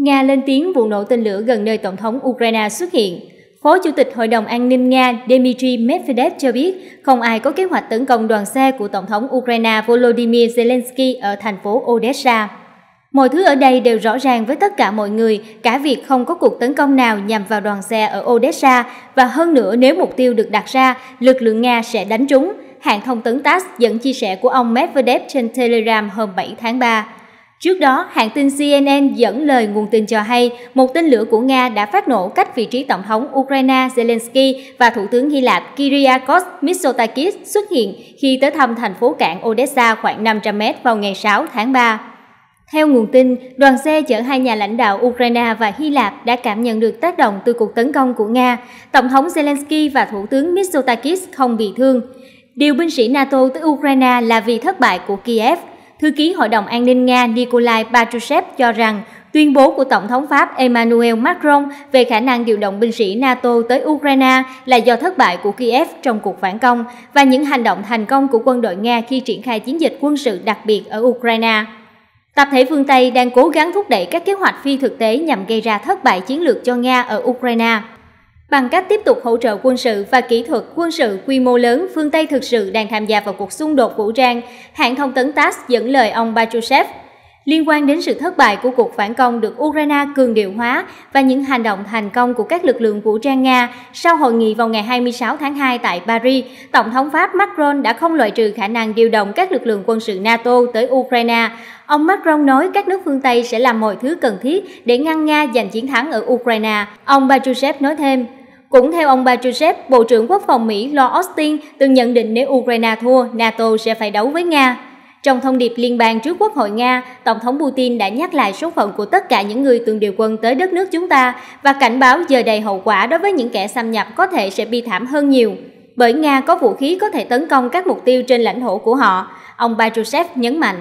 Nga lên tiếng vụ nổ tên lửa gần nơi Tổng thống Ukraine xuất hiện. Phó Chủ tịch Hội đồng An ninh Nga Dmitry Medvedev cho biết không ai có kế hoạch tấn công đoàn xe của Tổng thống Ukraine Volodymyr Zelensky ở thành phố Odessa. Mọi thứ ở đây đều rõ ràng với tất cả mọi người, cả việc không có cuộc tấn công nào nhằm vào đoàn xe ở Odessa, và hơn nữa nếu mục tiêu được đặt ra, lực lượng Nga sẽ đánh trúng, hãng thông tấn TASS dẫn chia sẻ của ông Medvedev trên Telegram hôm 7 tháng 3. Trước đó, hãng tin CNN dẫn lời nguồn tin cho hay một tên lửa của Nga đã phát nổ cách vị trí Tổng thống Ukraine Zelensky và Thủ tướng Hy Lạp Kyriakos Mitsotakis xuất hiện khi tới thăm thành phố cảng Odessa khoảng 500 mét vào ngày 6 tháng 3. Theo nguồn tin, đoàn xe chở hai nhà lãnh đạo Ukraine và Hy Lạp đã cảm nhận được tác động từ cuộc tấn công của Nga. Tổng thống Zelensky và Thủ tướng Mitsotakis không bị thương. Điều binh sĩ NATO tới Ukraine là vì thất bại của Kiev. Thư ký Hội đồng An ninh Nga Nikolai Patrushev cho rằng tuyên bố của Tổng thống Pháp Emmanuel Macron về khả năng điều động binh sĩ NATO tới Ukraine là do thất bại của Kiev trong cuộc phản công và những hành động thành công của quân đội Nga khi triển khai chiến dịch quân sự đặc biệt ở Ukraine. Tập thể phương Tây đang cố gắng thúc đẩy các kế hoạch phi thực tế nhằm gây ra thất bại chiến lược cho Nga ở Ukraine. Bằng cách tiếp tục hỗ trợ quân sự và kỹ thuật quân sự quy mô lớn, phương Tây thực sự đang tham gia vào cuộc xung đột vũ trang, hãng thông tấn TASS dẫn lời ông Patrushev. Liên quan đến sự thất bại của cuộc phản công được Ukraine cường điệu hóa và những hành động thành công của các lực lượng vũ trang Nga, sau hội nghị vào ngày 26 tháng 2 tại Paris, Tổng thống Pháp Macron đã không loại trừ khả năng điều động các lực lượng quân sự NATO tới Ukraine. Ông Macron nói các nước phương Tây sẽ làm mọi thứ cần thiết để ngăn Nga giành chiến thắng ở Ukraine. Ông Patrushev nói thêm. Cũng theo ông Patrushev, Bộ trưởng Quốc phòng Mỹ Lloyd Austin từng nhận định nếu Ukraine thua, NATO sẽ phải đấu với Nga. Trong thông điệp liên bang trước Quốc hội Nga, Tổng thống Putin đã nhắc lại số phận của tất cả những người từng điều quân tới đất nước chúng ta và cảnh báo giờ đầy hậu quả đối với những kẻ xâm nhập có thể sẽ bi thảm hơn nhiều. Bởi Nga có vũ khí có thể tấn công các mục tiêu trên lãnh thổ của họ, ông Patrushev nhấn mạnh.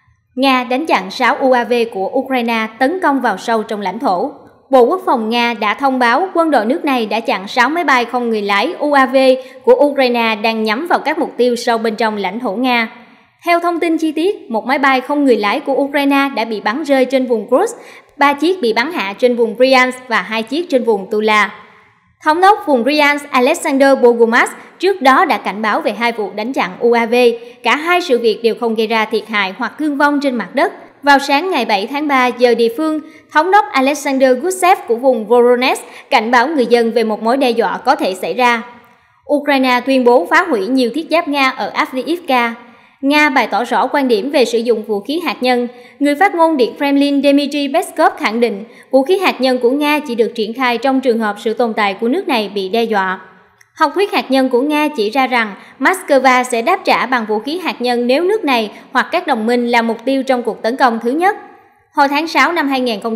Nga đánh chặn 6 UAV của Ukraine tấn công vào sâu trong lãnh thổ. Bộ Quốc phòng Nga đã thông báo quân đội nước này đã chặn 6 máy bay không người lái UAV của Ukraine đang nhắm vào các mục tiêu sâu bên trong lãnh thổ Nga. Theo thông tin chi tiết, một máy bay không người lái của Ukraine đã bị bắn rơi trên vùng Kursk, 3 chiếc bị bắn hạ trên vùng Bryansk và 2 chiếc trên vùng Tula. Thống đốc vùng Bryansk Alexander Bogomaz trước đó đã cảnh báo về 2 vụ đánh chặn UAV. Cả hai sự việc đều không gây ra thiệt hại hoặc thương vong trên mặt đất. Vào sáng ngày 7 tháng 3 giờ địa phương, Thống đốc Alexander Gusev của vùng Voronezh cảnh báo người dân về một mối đe dọa có thể xảy ra. Ukraine tuyên bố phá hủy nhiều thiết giáp Nga ở Avdiivka. Nga bày tỏ rõ quan điểm về sử dụng vũ khí hạt nhân. Người phát ngôn Điện Kremlin Dmitry Peskov khẳng định vũ khí hạt nhân của Nga chỉ được triển khai trong trường hợp sự tồn tại của nước này bị đe dọa. Học thuyết hạt nhân của Nga chỉ ra rằng Moscow sẽ đáp trả bằng vũ khí hạt nhân nếu nước này hoặc các đồng minh là mục tiêu trong cuộc tấn công thứ nhất. Hồi tháng 6 năm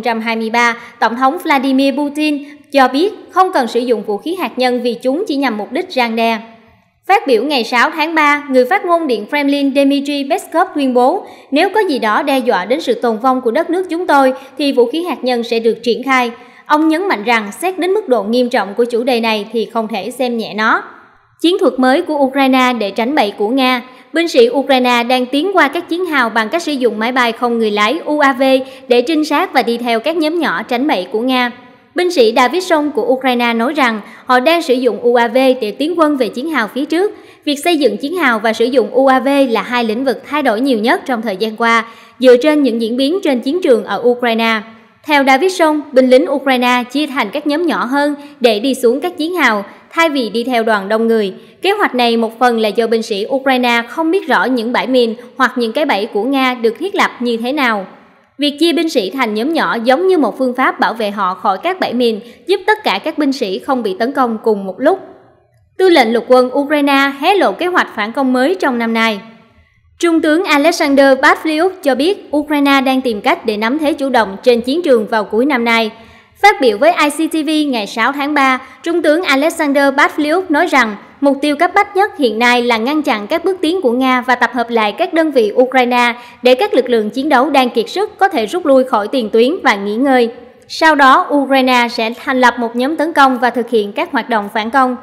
2023, Tổng thống Vladimir Putin cho biết không cần sử dụng vũ khí hạt nhân vì chúng chỉ nhằm mục đích răn đe. Phát biểu ngày 6 tháng 3, người phát ngôn Điện Kremlin Dmitry Peskov tuyên bố nếu có gì đó đe dọa đến sự tồn vong của đất nước chúng tôi thì vũ khí hạt nhân sẽ được triển khai. Ông nhấn mạnh rằng xét đến mức độ nghiêm trọng của chủ đề này thì không thể xem nhẹ nó. Chiến thuật mới của Ukraine để tránh bẫy của Nga. Binh sĩ Ukraine đang tiến qua các chiến hào bằng cách sử dụng máy bay không người lái UAV để trinh sát và đi theo các nhóm nhỏ tránh bẫy của Nga. Binh sĩ Davidson của Ukraine nói rằng họ đang sử dụng UAV để tiến quân về chiến hào phía trước. Việc xây dựng chiến hào và sử dụng UAV là hai lĩnh vực thay đổi nhiều nhất trong thời gian qua, dựa trên những diễn biến trên chiến trường ở Ukraine. Theo Davidson, binh lính Ukraine chia thành các nhóm nhỏ hơn để đi xuống các chiến hào, thay vì đi theo đoàn đông người. Kế hoạch này một phần là do binh sĩ Ukraine không biết rõ những bãi mìn hoặc những cái bẫy của Nga được thiết lập như thế nào. Việc chia binh sĩ thành nhóm nhỏ giống như một phương pháp bảo vệ họ khỏi các bẫy mìn, giúp tất cả các binh sĩ không bị tấn công cùng một lúc. Tư lệnh lục quân Ukraine hé lộ kế hoạch phản công mới trong năm nay. Trung tướng Alexander Pavlyuk cho biết Ukraine đang tìm cách để nắm thế chủ động trên chiến trường vào cuối năm nay. Phát biểu với ICTV ngày 6 tháng 3, Trung tướng Alexander Pavlyuk nói rằng mục tiêu cấp bách nhất hiện nay là ngăn chặn các bước tiến của Nga và tập hợp lại các đơn vị Ukraine để các lực lượng chiến đấu đang kiệt sức có thể rút lui khỏi tiền tuyến và nghỉ ngơi. Sau đó, Ukraine sẽ thành lập một nhóm tấn công và thực hiện các hoạt động phản công.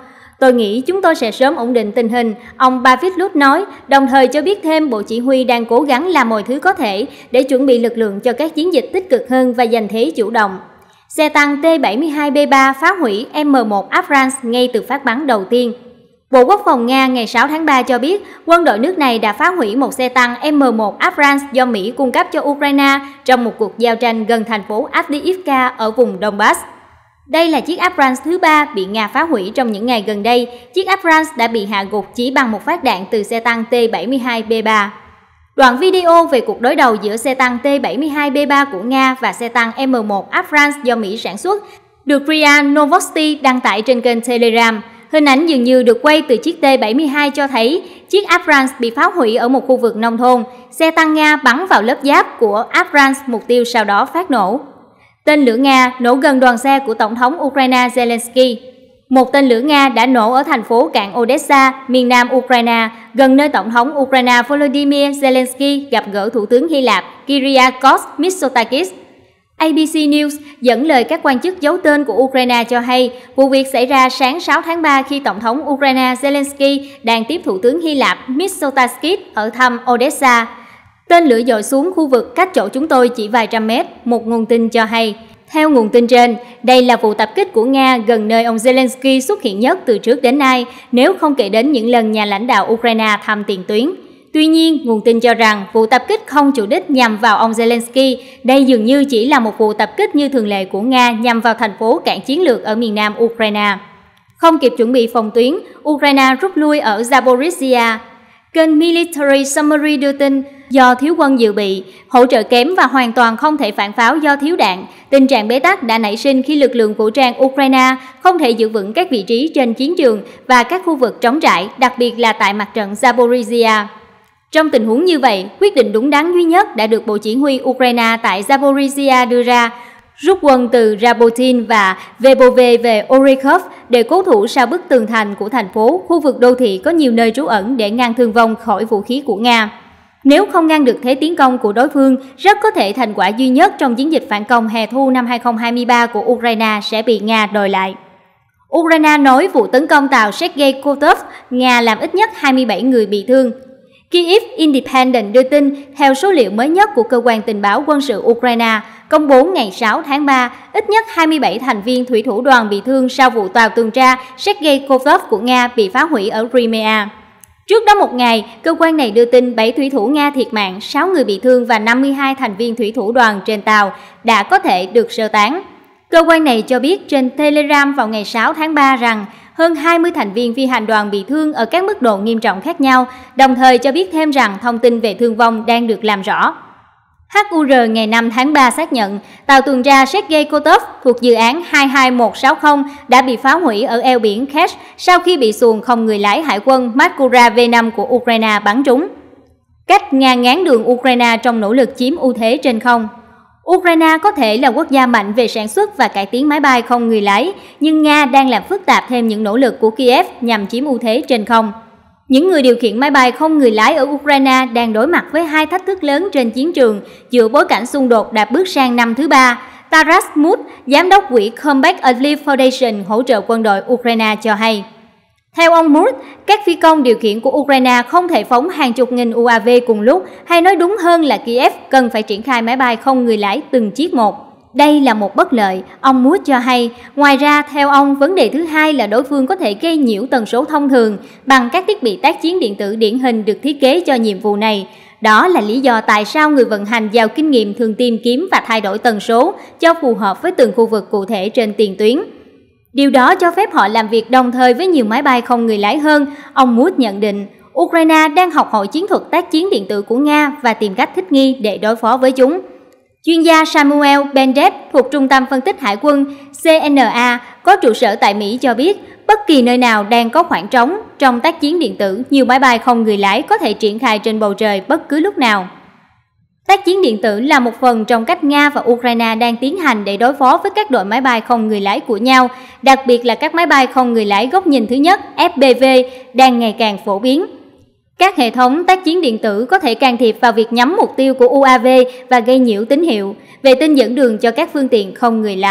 Tôi nghĩ chúng tôi sẽ sớm ổn định tình hình, ông Pavlov nói, đồng thời cho biết thêm Bộ Chỉ huy đang cố gắng làm mọi thứ có thể để chuẩn bị lực lượng cho các chiến dịch tích cực hơn và giành thế chủ động. Xe tăng T-72B3 phá hủy M1 Abrams ngay từ phát bắn đầu tiên. Bộ Quốc phòng Nga ngày 6 tháng 3 cho biết quân đội nước này đã phá hủy một xe tăng M1 Abrams do Mỹ cung cấp cho Ukraine trong một cuộc giao tranh gần thành phố Avdiivka ở vùng Donbass. Đây là chiếc Abrams thứ 3 bị Nga phá hủy trong những ngày gần đây. Chiếc Abrams đã bị hạ gục chỉ bằng một phát đạn từ xe tăng T-72B3. Đoạn video về cuộc đối đầu giữa xe tăng T-72B3 của Nga và xe tăng M1 Abrams do Mỹ sản xuất được RIA Novosti đăng tải trên kênh Telegram. Hình ảnh dường như được quay từ chiếc T-72 cho thấy chiếc Abrams bị phá hủy ở một khu vực nông thôn. Xe tăng Nga bắn vào lớp giáp của Abrams, mục tiêu sau đó phát nổ. Tên lửa Nga nổ gần đoàn xe của Tổng thống Ukraine Zelensky. Một tên lửa Nga đã nổ ở thành phố cảng Odessa, miền nam Ukraine, gần nơi Tổng thống Ukraine Volodymyr Zelensky gặp gỡ Thủ tướng Hy Lạp Kyriakos Mitsotakis. ABC News dẫn lời các quan chức giấu tên của Ukraine cho hay vụ việc xảy ra sáng 6 tháng 3 khi Tổng thống Ukraine Zelensky đang tiếp Thủ tướng Hy Lạp Mitsotakis ở thăm Odessa. Tên lửa dội xuống khu vực cách chỗ chúng tôi chỉ vài trăm mét, một nguồn tin cho hay. Theo nguồn tin trên, đây là vụ tập kích của Nga gần nơi ông Zelensky xuất hiện nhất từ trước đến nay, nếu không kể đến những lần nhà lãnh đạo Ukraine thăm tiền tuyến. Tuy nhiên, nguồn tin cho rằng vụ tập kích không chủ đích nhằm vào ông Zelensky, đây dường như chỉ là một vụ tập kích như thường lệ của Nga nhằm vào thành phố cảng chiến lược ở miền nam Ukraine. Không kịp chuẩn bị phòng tuyến, Ukraine rút lui ở Zaporizhia. Kênh Military Summary đưa tin, do thiếu quân dự bị, hỗ trợ kém và hoàn toàn không thể phản pháo do thiếu đạn, tình trạng bế tắc đã nảy sinh khi lực lượng vũ trang Ukraine không thể giữ vững các vị trí trên chiến trường và các khu vực trống trải, đặc biệt là tại mặt trận Zaporizhia. Trong tình huống như vậy, quyết định đúng đắn duy nhất đã được Bộ Chỉ huy Ukraine tại Zaporizhia đưa ra, rút quân từ Rabotin và Verbove về Orekhov để cố thủ sau bức tường thành của thành phố, khu vực đô thị có nhiều nơi trú ẩn để ngăn thương vong khỏi vũ khí của Nga. Nếu không ngăn được thế tiến công của đối phương, rất có thể thành quả duy nhất trong chiến dịch phản công hè thu năm 2023 của Ukraine sẽ bị Nga đòi lại. Ukraine nói vụ tấn công tàu Sergei Kotov, Nga làm ít nhất 27 người bị thương. Kyiv Independent đưa tin, theo số liệu mới nhất của Cơ quan Tình báo Quân sự Ukraine, công bố ngày 6 tháng 3, ít nhất 27 thành viên thủy thủ đoàn bị thương sau vụ tàu tuần tra Sergei Kotov của Nga bị phá hủy ở Crimea. Trước đó một ngày, cơ quan này đưa tin 7 thủy thủ Nga thiệt mạng, 6 người bị thương và 52 thành viên thủy thủ đoàn trên tàu đã có thể được sơ tán. Cơ quan này cho biết trên Telegram vào ngày 6 tháng 3 rằng hơn 20 thành viên phi hành đoàn bị thương ở các mức độ nghiêm trọng khác nhau, đồng thời cho biết thêm rằng thông tin về thương vong đang được làm rõ. HUR ngày 5 tháng 3 xác nhận tàu tuần tra Sergei Kotov thuộc dự án 22160 đã bị phá hủy ở eo biển Kerch sau khi bị xuồng không người lái hải quân Maskura V5 của Ukraine bắn trúng, cách Nga ngáng đường Ukraine trong nỗ lực chiếm ưu thế trên không. Ukraine có thể là quốc gia mạnh về sản xuất và cải tiến máy bay không người lái, nhưng Nga đang làm phức tạp thêm những nỗ lực của Kiev nhằm chiếm ưu thế trên không. Những người điều khiển máy bay không người lái ở Ukraine đang đối mặt với hai thách thức lớn trên chiến trường giữa bối cảnh xung đột đã bước sang năm thứ 3. Taras Mut, giám đốc quỹ Combat Relief Foundation hỗ trợ quân đội Ukraine cho hay. Theo ông Mut, các phi công điều khiển của Ukraine không thể phóng hàng chục nghìn UAV cùng lúc, hay nói đúng hơn là Kiev cần phải triển khai máy bay không người lái từng chiếc một. Đây là một bất lợi, ông Mut cho hay. Ngoài ra, theo ông, vấn đề thứ hai là đối phương có thể gây nhiễu tần số thông thường bằng các thiết bị tác chiến điện tử điển hình được thiết kế cho nhiệm vụ này. Đó là lý do tại sao người vận hành giàu kinh nghiệm thường tìm kiếm và thay đổi tần số cho phù hợp với từng khu vực cụ thể trên tiền tuyến. Điều đó cho phép họ làm việc đồng thời với nhiều máy bay không người lái hơn, ông Mut nhận định. Ukraine đang học hỏi chiến thuật tác chiến điện tử của Nga và tìm cách thích nghi để đối phó với chúng. Chuyên gia Samuel Bendet thuộc Trung tâm Phân tích Hải quân CNA có trụ sở tại Mỹ cho biết, bất kỳ nơi nào đang có khoảng trống trong tác chiến điện tử, nhiều máy bay không người lái có thể triển khai trên bầu trời bất cứ lúc nào. Tác chiến điện tử là một phần trong cách Nga và Ukraine đang tiến hành để đối phó với các đội máy bay không người lái của nhau, đặc biệt là các máy bay không người lái góc nhìn thứ nhất FPV đang ngày càng phổ biến. Các hệ thống tác chiến điện tử có thể can thiệp vào việc nhắm mục tiêu của UAV và gây nhiễu tín hiệu, vệ tinh dẫn đường cho các phương tiện không người lái.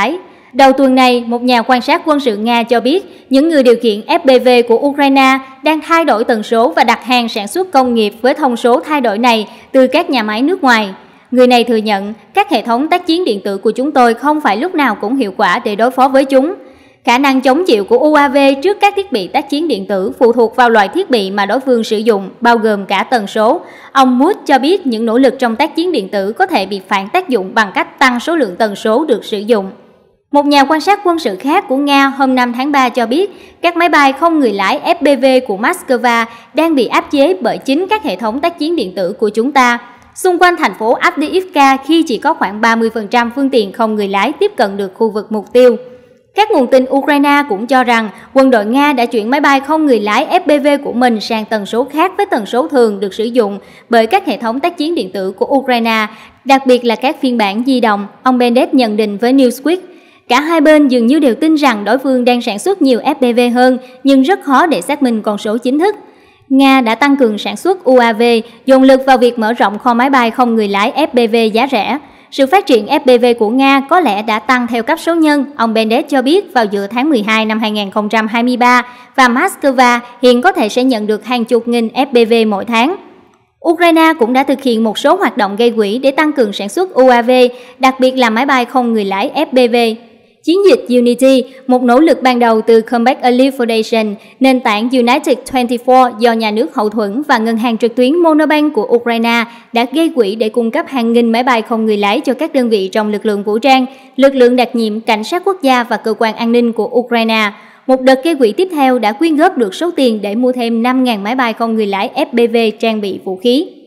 Đầu tuần này, một nhà quan sát quân sự Nga cho biết những người điều khiển FPV của Ukraine đang thay đổi tần số và đặt hàng sản xuất công nghiệp với thông số thay đổi này từ các nhà máy nước ngoài. Người này thừa nhận các hệ thống tác chiến điện tử của chúng tôi không phải lúc nào cũng hiệu quả để đối phó với chúng. Khả năng chống chịu của UAV trước các thiết bị tác chiến điện tử phụ thuộc vào loại thiết bị mà đối phương sử dụng, bao gồm cả tần số. Ông Mood cho biết những nỗ lực trong tác chiến điện tử có thể bị phản tác dụng bằng cách tăng số lượng tần số được sử dụng. Một nhà quan sát quân sự khác của Nga hôm 5 tháng 3 cho biết các máy bay không người lái FPV của Moscow đang bị áp chế bởi chính các hệ thống tác chiến điện tử của chúng ta. Xung quanh thành phố Avdiivka khi chỉ có khoảng 30% phương tiện không người lái tiếp cận được khu vực mục tiêu. Các nguồn tin Ukraine cũng cho rằng quân đội Nga đã chuyển máy bay không người lái FPV của mình sang tần số khác với tần số thường được sử dụng bởi các hệ thống tác chiến điện tử của Ukraine, đặc biệt là các phiên bản di động, ông Bennett nhận định với Newsweek. Cả hai bên dường như đều tin rằng đối phương đang sản xuất nhiều FPV hơn, nhưng rất khó để xác minh con số chính thức. Nga đã tăng cường sản xuất UAV, dồn lực vào việc mở rộng kho máy bay không người lái FPV giá rẻ. Sự phát triển FPV của Nga có lẽ đã tăng theo cấp số nhân, ông Bennett cho biết vào giữa tháng 12 năm 2023, và Moscow hiện có thể sẽ nhận được hàng chục nghìn FPV mỗi tháng. Ukraine cũng đã thực hiện một số hoạt động gây quỹ để tăng cường sản xuất UAV, đặc biệt là máy bay không người lái FPV. Chiến dịch Unity, một nỗ lực ban đầu từ Combat Elite Foundation, nền tảng United 24 do nhà nước hậu thuẫn và ngân hàng trực tuyến Monobank của Ukraine đã gây quỹ để cung cấp hàng nghìn máy bay không người lái cho các đơn vị trong lực lượng vũ trang, lực lượng đặc nhiệm, cảnh sát quốc gia và cơ quan an ninh của Ukraine. Một đợt gây quỹ tiếp theo đã quyên góp được số tiền để mua thêm 5.000 máy bay không người lái FPV trang bị vũ khí.